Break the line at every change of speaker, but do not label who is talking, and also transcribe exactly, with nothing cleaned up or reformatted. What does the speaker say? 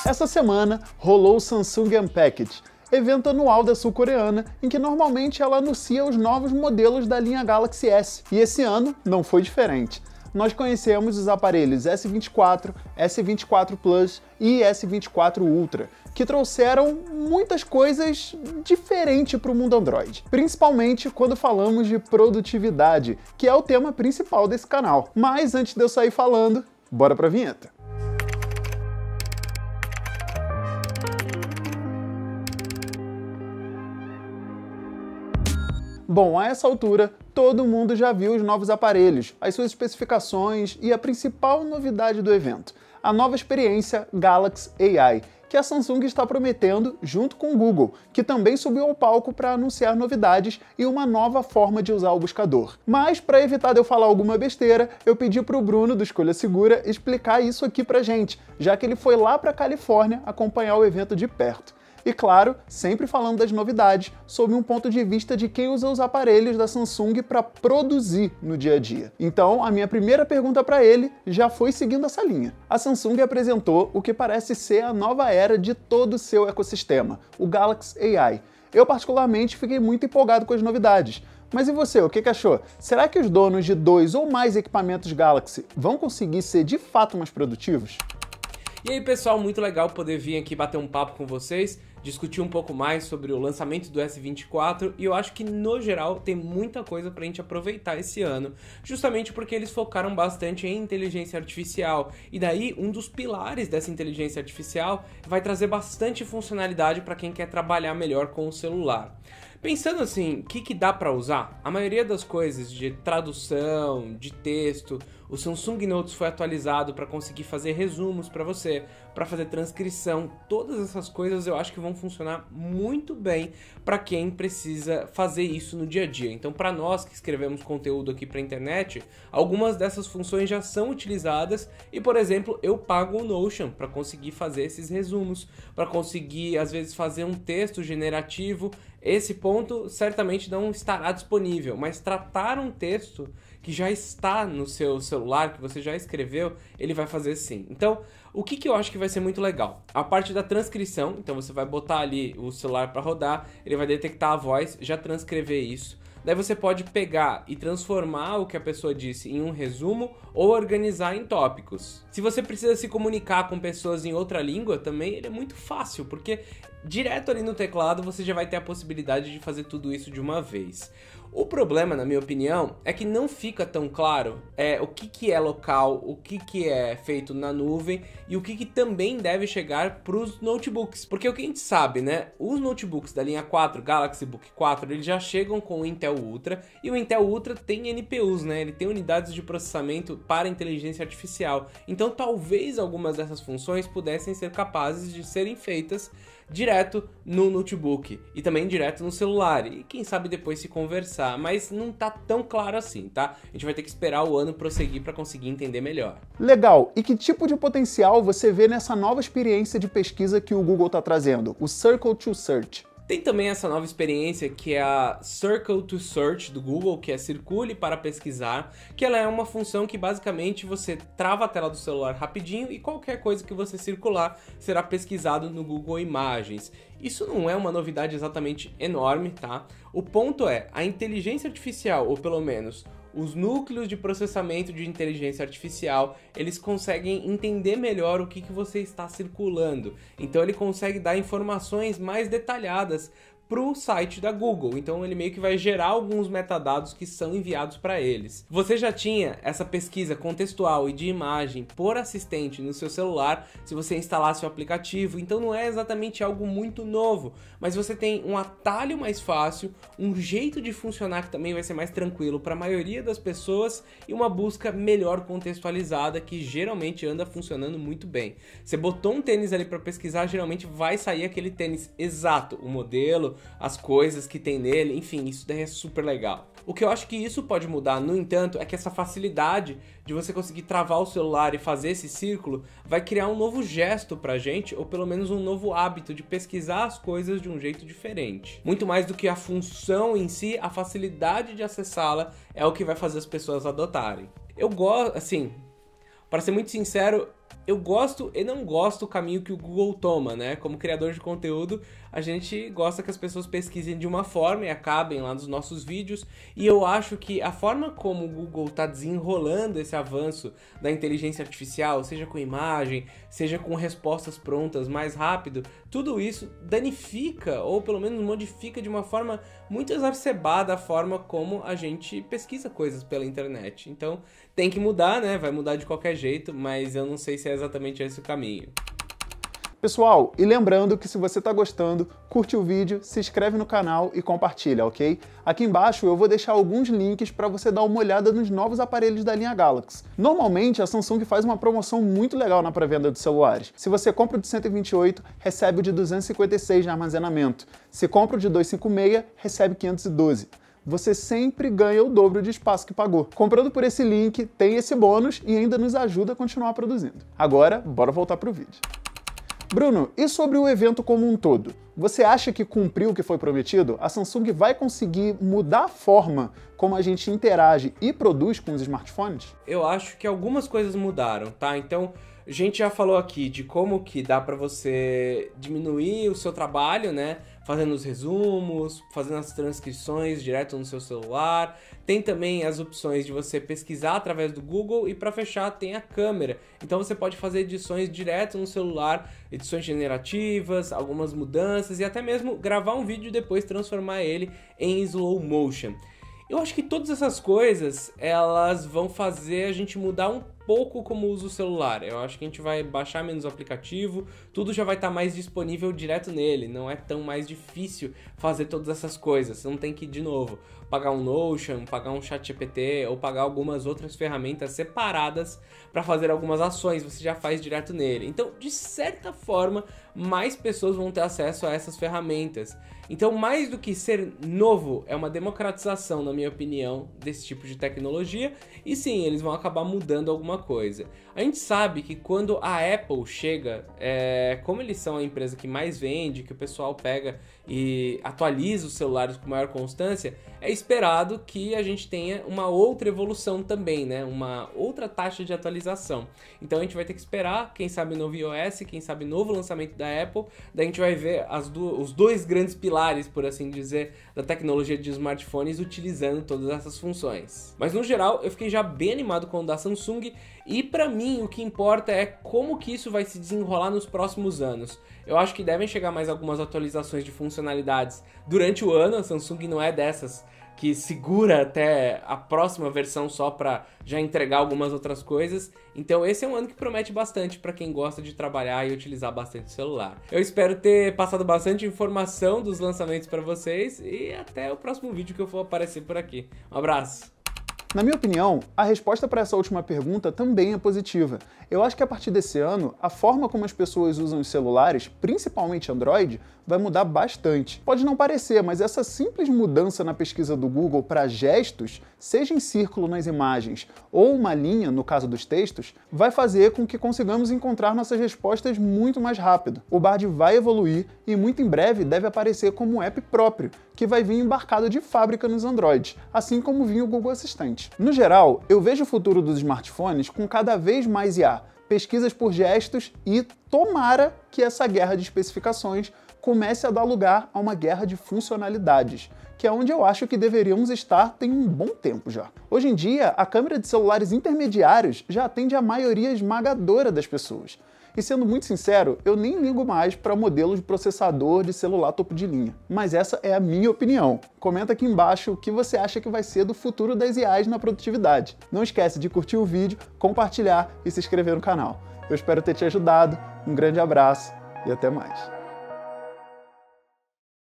Essa semana rolou o Samsung Unpacked, evento anual da sul-coreana em que normalmente ela anuncia os novos modelos da linha Galaxy S. E esse ano não foi diferente. Nós conhecemos os aparelhos S vinte e quatro, S vinte e quatro Plus e S vinte e quatro Ultra, que trouxeram muitas coisas diferentes para o mundo Android, principalmente quando falamos de produtividade, que é o tema principal desse canal. Mas antes de eu sair falando, bora pra vinheta. Bom, a essa altura, todo mundo já viu os novos aparelhos, as suas especificações e a principal novidade do evento, a nova experiência Galaxy A I, que a Samsung está prometendo junto com o Google, que também subiu ao palco para anunciar novidades e uma nova forma de usar o buscador. Mas, para evitar de eu falar alguma besteira, eu pedi para o Bruno, do Escolha Segura, explicar isso aqui pra gente, já que ele foi lá para a Califórnia acompanhar o evento de perto. E claro, sempre falando das novidades, sob um ponto de vista de quem usa os aparelhos da Samsung para produzir no dia a dia. Então, a minha primeira pergunta para ele já foi seguindo essa linha. A Samsung apresentou o que parece ser a nova era de todo o seu ecossistema, o Galaxy A I. Eu particularmente fiquei muito empolgado com as novidades. Mas e você, o que achou? Será que os donos de dois ou mais equipamentos Galaxy vão conseguir ser de fato mais produtivos?
E aí pessoal, muito legal poder vir aqui bater um papo com vocês, discutir um pouco mais sobre o lançamento do S vinte e quatro, e eu acho que no geral tem muita coisa pra gente aproveitar esse ano, justamente porque eles focaram bastante em inteligência artificial, e daí um dos pilares dessa inteligência artificial vai trazer bastante funcionalidade para quem quer trabalhar melhor com o celular. Pensando assim, o que, que dá para usar? A maioria das coisas de tradução, de texto, o Samsung Notes foi atualizado para conseguir fazer resumos para você, para fazer transcrição, todas essas coisas eu acho que vão funcionar muito bem para quem precisa fazer isso no dia a dia. Então, para nós que escrevemos conteúdo aqui para a internet, algumas dessas funções já são utilizadas e, por exemplo, eu pago o Notion para conseguir fazer esses resumos, para conseguir, às vezes, fazer um texto generativo. Esse ponto certamente não estará disponível, mas tratar um texto que já está no seu celular, que você já escreveu, ele vai fazer sim. Então, o que, que eu acho que vai ser muito legal? A parte da transcrição, então você vai botar ali o celular para rodar, ele vai detectar a voz, já transcrever isso. Daí você pode pegar e transformar o que a pessoa disse em um resumo ou organizar em tópicos. Se você precisa se comunicar com pessoas em outra língua também, ele é muito fácil, porque direto ali no teclado você já vai ter a possibilidade de fazer tudo isso de uma vez. O problema, na minha opinião, é que não fica tão claro é, o que, que é local, o que, que é feito na nuvem e o que, que também deve chegar para os notebooks. Porque o que a gente sabe, né? Os notebooks da linha quatro, Galaxy Book quatro, eles já chegam com o Intel Ultra e o Intel Ultra tem N P Us, né? Ele tem unidades de processamento para inteligência artificial. Então talvez algumas dessas funções pudessem ser capazes de serem feitas direto no notebook e também direto no celular e quem sabe depois se conversar, mas não tá tão claro assim, tá? A gente vai ter que esperar o ano prosseguir para conseguir entender melhor.
Legal! E que tipo de potencial você vê nessa nova experiência de pesquisa que o Google tá trazendo, o Circle to Search?
Tem também essa nova experiência que é a Circle to Search do Google, que é Circule para pesquisar, que ela é uma função que basicamente você trava a tela do celular rapidinho e qualquer coisa que você circular será pesquisado no Google Imagens. Isso não é uma novidade exatamente enorme, tá? O ponto é, a inteligência artificial, ou pelo menos os núcleos de processamento de inteligência artificial, eles conseguem entender melhor o que, que você está circulando. Então ele consegue dar informações mais detalhadas para o site da Google, então ele meio que vai gerar alguns metadados que são enviados para eles. Você já tinha essa pesquisa contextual e de imagem por assistente no seu celular se você instalasse o aplicativo, então não é exatamente algo muito novo, mas você tem um atalho mais fácil, um jeito de funcionar que também vai ser mais tranquilo para a maioria das pessoas e uma busca melhor contextualizada que geralmente anda funcionando muito bem. Você botou um tênis ali para pesquisar, geralmente vai sair aquele tênis exato, o modelo, as coisas que tem nele, enfim, isso daí é super legal. O que eu acho que isso pode mudar, no entanto, é que essa facilidade de você conseguir travar o celular e fazer esse círculo vai criar um novo gesto pra gente, ou pelo menos um novo hábito de pesquisar as coisas de um jeito diferente. Muito mais do que a função em si, a facilidade de acessá-la é o que vai fazer as pessoas adotarem. Eu gosto, assim, para ser muito sincero, Eu gosto e não gosto do caminho que o Google toma, né? Como criador de conteúdo, a gente gosta que as pessoas pesquisem de uma forma e acabem lá nos nossos vídeos. E eu acho que a forma como o Google está desenrolando esse avanço da inteligência artificial, seja com imagem, seja com respostas prontas mais rápido, tudo isso danifica ou pelo menos modifica de uma forma muito exacerbada a forma como a gente pesquisa coisas pela internet. Então tem que mudar, né? Vai mudar de qualquer jeito, mas eu não sei se é exatamente esse o caminho.
Pessoal, e lembrando que se você está gostando, curte o vídeo, se inscreve no canal e compartilha, ok? Aqui embaixo eu vou deixar alguns links para você dar uma olhada nos novos aparelhos da linha Galaxy. Normalmente a Samsung faz uma promoção muito legal na pré-venda dos celulares. Se você compra o de cento e vinte e oito, recebe o de duzentos e cinquenta e seis de armazenamento. Se compra o de duzentos e cinquenta e seis, recebe quinhentos e doze. Você sempre ganha o dobro de espaço que pagou. Comprando por esse link, tem esse bônus e ainda nos ajuda a continuar produzindo. Agora, bora voltar pro vídeo. Bruno, e sobre o evento como um todo? Você acha que cumpriu o que foi prometido? A Samsung vai conseguir mudar a forma como a gente interage e produz com os smartphones?
Eu acho que algumas coisas mudaram, tá? Então, a gente já falou aqui de como que dá para você diminuir o seu trabalho, né? Fazendo os resumos, fazendo as transcrições direto no seu celular. Tem também as opções de você pesquisar através do Google e para fechar tem a câmera. Então você pode fazer edições direto no celular, edições generativas, algumas mudanças e até mesmo gravar um vídeo e depois transformar ele em slow motion. Eu acho que todas essas coisas, elas vão fazer a gente mudar um pouco como usa o celular. Eu acho que a gente vai baixar menos o aplicativo, tudo já vai estar mais disponível direto nele, não é tão mais difícil fazer todas essas coisas. Você não tem que, de novo, pagar um Notion, pagar um ChatGPT ou pagar algumas outras ferramentas separadas para fazer algumas ações, você já faz direto nele. Então, de certa forma, mais pessoas vão ter acesso a essas ferramentas. Então, mais do que ser novo, é uma democratização, na minha opinião, desse tipo de tecnologia. E sim, eles vão acabar mudando alguma coisa. A gente sabe que quando a Apple chega, é, como eles são a empresa que mais vende, que o pessoal pega e atualiza os celulares com maior constância, é esperado que a gente tenha uma outra evolução também, né? Uma outra taxa de atualização. Então a gente vai ter que esperar, quem sabe novo iOS, quem sabe novo lançamento da Apple, daí a gente vai ver as do, os dois grandes pilares, por assim dizer, da tecnologia de smartphones utilizando todas essas funções. Mas no geral, eu fiquei já bem animado com o da Samsung e pra mim o que importa é como que isso vai se desenrolar nos próximos anos. Eu acho que devem chegar mais algumas atualizações de funcionalidades durante o ano. A Samsung não é dessas que segura até a próxima versão só para já entregar algumas outras coisas. Então esse é um ano que promete bastante para quem gosta de trabalhar e utilizar bastante o celular. Eu espero ter passado bastante informação dos lançamentos para vocês e até o próximo vídeo que eu for aparecer por aqui. Um abraço!
Na minha opinião, a resposta para essa última pergunta também é positiva. Eu acho que a partir desse ano, a forma como as pessoas usam os celulares, principalmente Android, vai mudar bastante. Pode não parecer, mas essa simples mudança na pesquisa do Google para gestos, seja em círculo nas imagens ou uma linha no caso dos textos, vai fazer com que consigamos encontrar nossas respostas muito mais rápido. O Bard vai evoluir e muito em breve deve aparecer como um app próprio, que vai vir embarcado de fábrica nos Androids, assim como vinha o Google Assistente. No geral, eu vejo o futuro dos smartphones com cada vez mais I A, pesquisas por gestos e tomara que essa guerra de especificações comece a dar lugar a uma guerra de funcionalidades, que é onde eu acho que deveríamos estar tem um bom tempo já. Hoje em dia, a câmera de celulares intermediários já atende a maioria esmagadora das pessoas. E sendo muito sincero, eu nem ligo mais para modelos de processador de celular topo de linha. Mas essa é a minha opinião. Comenta aqui embaixo o que você acha que vai ser do futuro das I As na produtividade. Não esquece de curtir o vídeo, compartilhar e se inscrever no canal. Eu espero ter te ajudado, um grande abraço e até mais.